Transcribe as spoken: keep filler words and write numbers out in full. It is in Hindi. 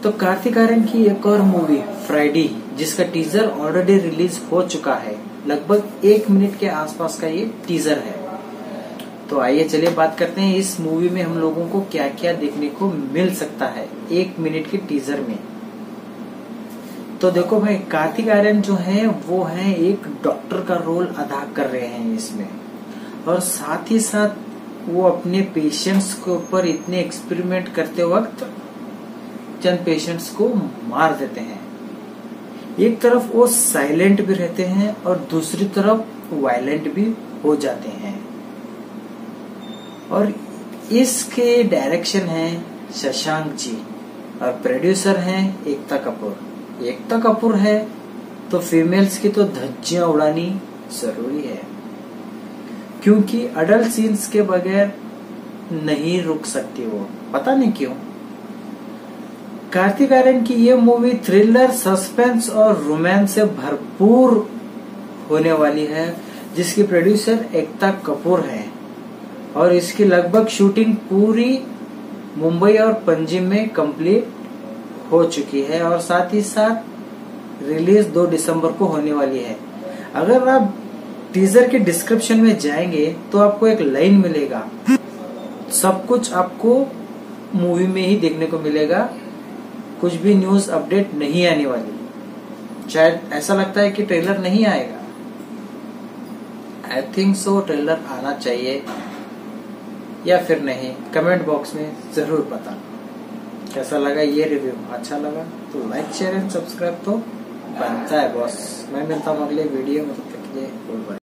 तो कार्तिक आर्यन की एक और मूवी फ्राइडे, जिसका टीजर ऑलरेडी रिलीज हो चुका है, लगभग एक मिनट के आसपास का ये टीजर है। तो आइए चलिए बात करते हैं इस मूवी में हम लोगों को क्या क्या देखने को मिल सकता है एक मिनट के टीजर में। तो देखो भाई, कार्तिक आर्यन जो है वो है एक डॉक्टर का रोल अदा कर रहे हैं इसमें, और साथ ही साथ वो अपने पेशेंट्स के ऊपर इतने एक्सपेरिमेंट करते वक्त चंद पेशेंट्स को मार देते हैं। एक तरफ वो साइलेंट भी रहते हैं और दूसरी तरफ वायलेंट भी हो जाते हैं। और इसके डायरेक्शन है शशांक जी और प्रोड्यूसर हैं एकता कपूर। एकता कपूर है तो फीमेल्स की तो धज्जियां उड़ानी जरूरी है, क्योंकि अडल्ट सीन्स के बगैर नहीं रुक सकती वो, पता नहीं क्यों। कार्तिक आर्यन की ये मूवी थ्रिलर, सस्पेंस और रोमांस से भरपूर होने वाली है, जिसकी प्रोड्यूसर एकता कपूर है। और इसकी लगभग शूटिंग पूरी मुंबई और पणजी में कंप्लीट हो चुकी है, और साथ ही साथ रिलीज दो दिसंबर को होने वाली है। अगर आप टीजर के डिस्क्रिप्शन में जाएंगे तो आपको एक लाइन मिलेगा, सब कुछ आपको मूवी में ही देखने को मिलेगा, कुछ भी न्यूज अपडेट नहीं आने वाली। शायद ऐसा लगता है कि ट्रेलर नहीं आएगा, आई थिंक सो ट्रेलर आना चाहिए या फिर नहीं, कमेंट बॉक्स में जरूर बताना कैसा लगा ये रिव्यू। अच्छा लगा तो लाइक शेयर एंड सब्सक्राइब तो बनता है बॉस। मैं मिलता हूँ अगले वीडियो में, तब तक के लिए गुड बाय।